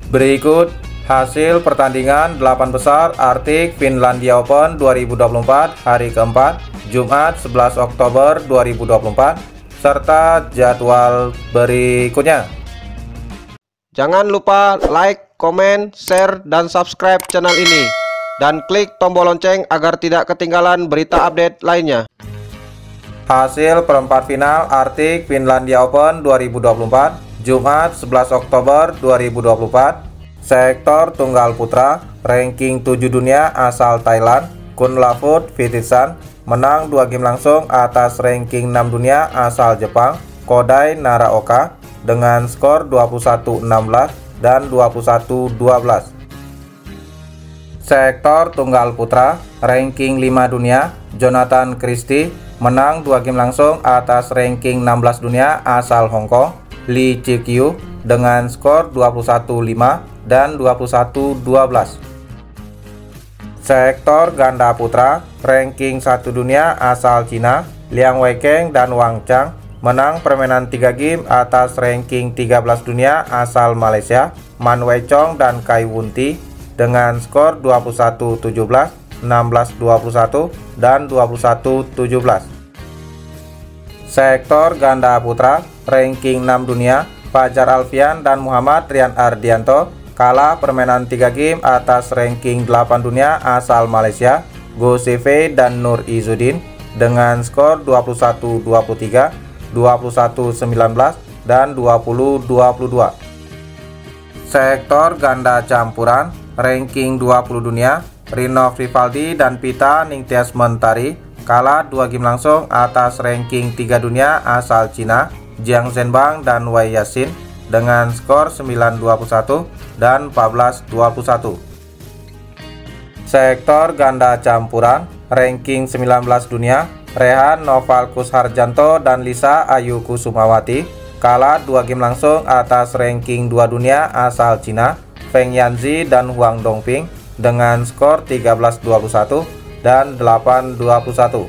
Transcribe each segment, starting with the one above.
Berikut hasil pertandingan 8 besar Arctic Finlandia Open 2024 hari keempat, Jumat 11 Oktober 2024, serta jadwal berikutnya. Jangan lupa like, komen, share, dan subscribe channel ini. Dan klik tombol lonceng agar tidak ketinggalan berita update lainnya. Hasil perempat final Arctic Finlandia Open 2024 Jumat 11 Oktober 2024. Sektor tunggal putra, ranking 7 dunia asal Thailand, Kunlavut Phitithsan menang 2 game langsung atas ranking 6 dunia asal Jepang, Kodai Naraoka dengan skor 21-16 dan 21-12. Sektor tunggal putra, ranking 5 dunia, Jonathan Christie menang 2 game langsung atas ranking 16 dunia asal Hong Kong, Lee Chi-kyu dengan skor 21-5 dan 21-12. Sektor ganda putra, ranking 1 dunia asal Cina, Liang Weikeng dan Wang Chang menang permainan 3 game atas ranking 13 dunia asal Malaysia, Man Wei Chong dan Kai Wunti dengan skor 21-17, 16-21 dan 21-17. Sektor ganda putra, ranking 6 dunia, Fajar Alfian dan Muhammad Rian Ardianto kalah permainan 3 game atas ranking 8 dunia asal Malaysia, Go Siwei dan Nur Izzuddin dengan skor 21-23, 21-19 dan 20-22. Sektor ganda campuran, ranking 20 dunia, Rino Vivaldi dan Pita Ningtyas Mentari kalah 2 game langsung atas ranking 3 dunia asal Cina, Jiang Zhenbang dan Wei Yashin dengan skor 9-21 dan 14-21. Sektor ganda campuran, ranking 19 dunia, Rehan Novalkus Harjanto dan Lisa Ayu Kusumawati kalah 2 game langsung atas ranking 2 dunia asal Cina, Feng Yanzi dan Huang Dongping dengan skor 13-21 dan 8-21.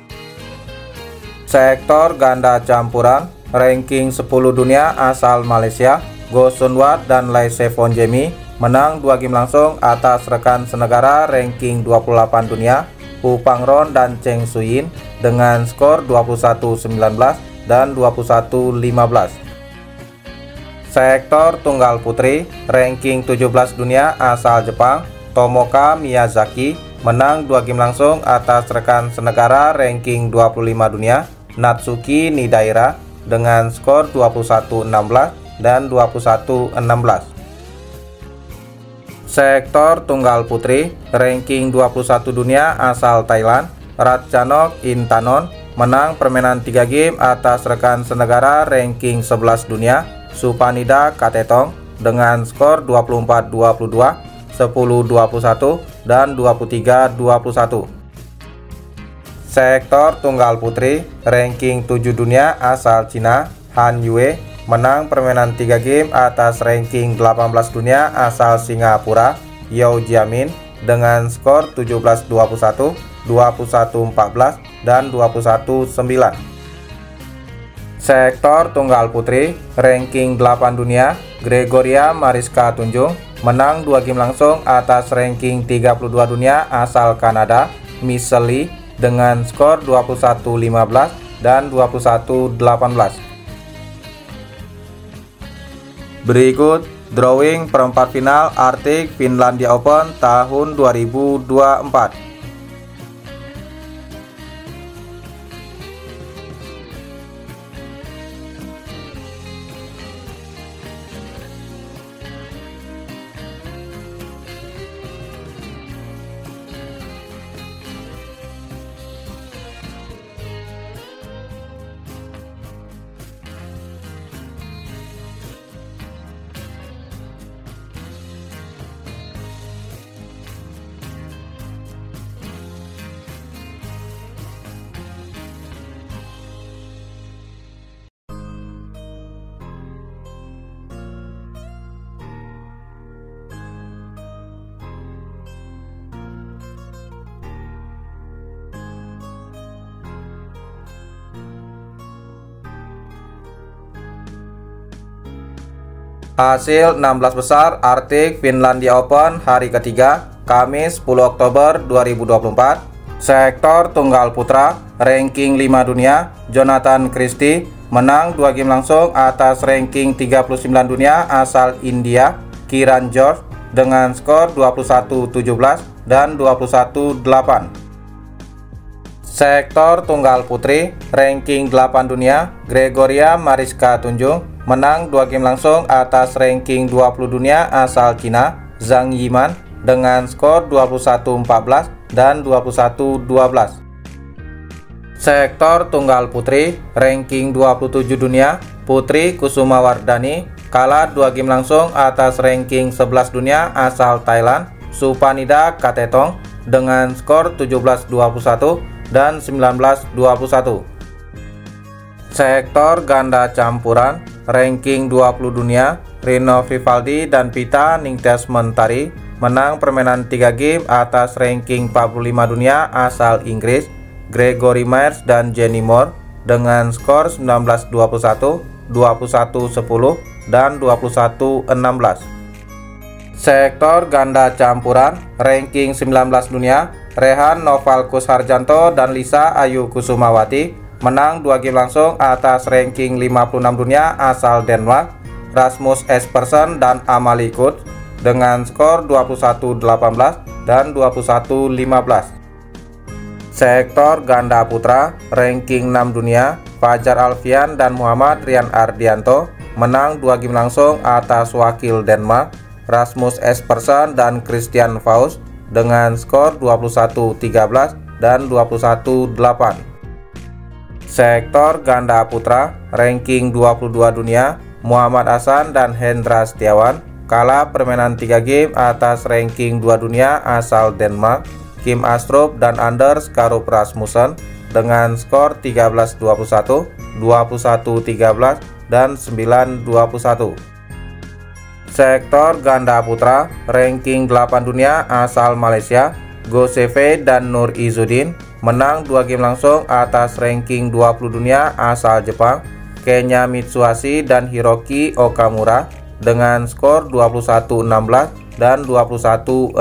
Sektor ganda campuran, ranking 10 dunia asal Malaysia, Go Sunwat dan Lai Sevon Jemi menang 2 game langsung atas rekan senegara ranking 28 dunia, Hu Pangron dan Cheng Suyin dengan skor 21-19 dan 21-15. Sektor tunggal putri, ranking 17 dunia asal Jepang, Tomoka Miyazaki menang 2 game langsung atas rekan senegara ranking 25 dunia, Natsuki Nidaira dengan skor 21-16 dan 21-16. Sektor tunggal putri, ranking 21 dunia asal Thailand, Ratchanok Intanon menang permainan 3 game atas rekan senegara ranking 11 dunia, Supanida Katetong dengan skor 24-22, 10-21 dan 23-21. Sektor tunggal putri, ranking 7 dunia asal Cina, Han Yue menang permainan 3 game atas ranking 18 dunia asal Singapura, Yao Jiamin dengan skor 17-21, 21-14 dan 21-9. Sektor tunggal putri, ranking 8 dunia, Gregoria Mariska Tunjung menang 2 game langsung atas ranking 32 dunia asal Kanada, Michelle Lee dengan skor 21-15 dan 21-18. Berikut drawing perempat final Arctic Finlandia Open tahun 2024. Hasil 16 besar Arctic Finlandia Open hari ketiga, Kamis 10 Oktober 2024. Sektor tunggal putra, ranking 5 dunia, Jonathan Christie menang 2 game langsung atas ranking 39 dunia asal India, Kiran George dengan skor 21-17 dan 21-8. Sektor tunggal putri, ranking 8 dunia, Gregoria Mariska Tunjung menang 2 game langsung atas ranking 20 dunia asal Cina, Zhang Yiman dengan skor 21-14 dan 21-12. Sektor tunggal putri, ranking 27 dunia, Putri Kusumawardhani kalah 2 game langsung atas ranking 11 dunia asal Thailand, Supanida Katetong dengan skor 17-21 dan 19-21. Sektor ganda campuran, ranking 20 dunia, Rino Vivaldi dan Pita Ningtyasmentari menang permainan 3 game atas ranking 45 dunia asal Inggris, Gregory Myers dan Jenny Moore dengan skor 19-21, 21-10 dan 21-16. Sektor ganda campuran, ranking 19 dunia, Rehan Novalkus Harjanto dan Lisa Ayu Kusumawati menang 2 game langsung atas ranking 56 dunia asal Denmark, Rasmus Espersen dan Amalie Kutz dengan skor 21-18 dan 21-15. Sektor ganda putra, ranking 6 dunia, Fajar Alfian dan Muhammad Rian Ardianto menang 2 game langsung atas wakil Denmark, Rasmus Espersen dan Christian Faust dengan skor 21-13 dan 21-8. Sektor ganda putra, ranking 22 dunia, Muhammad Hasan dan Hendra Setiawan kalah permainan 3 game atas ranking 2 dunia asal Denmark, Kim Astrup dan Anders Karup Rasmussen dengan skor 13-21, 21-13 dan 9-21. Sektor ganda putra, ranking 8 dunia asal Malaysia, Go Seve dan Nur Izzuddin menang 2 game langsung atas ranking 20 dunia asal Jepang, Kenya Mitsuhashi dan Hiroki Okamura dengan skor 21-16 dan 21-16.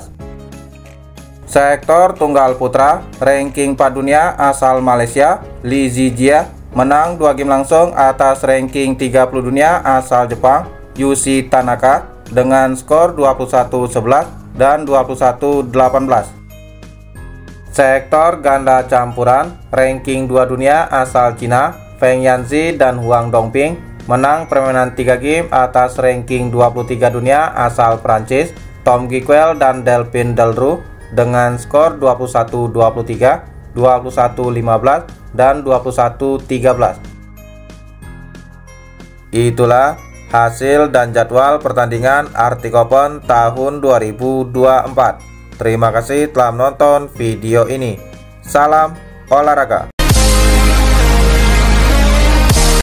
Sektor tunggal putra, ranking 4 dunia asal Malaysia, Li Zijia menang 2 game langsung atas ranking 30 dunia asal Jepang, Yushi Tanaka dengan skor 21-11 dan 21-18. Sektor ganda campuran, ranking 2 dunia asal Cina, Feng Yanzi dan Huang Dongping menang permainan 3 game atas ranking 23 dunia asal Prancis, Tom Giquel dan Delphine Delroux dengan skor 21-23, 21-15 dan 21-13. Itulah hasil dan jadwal pertandingan Arctic Open tahun 2024. Terima kasih telah menonton video ini. Salam olahraga.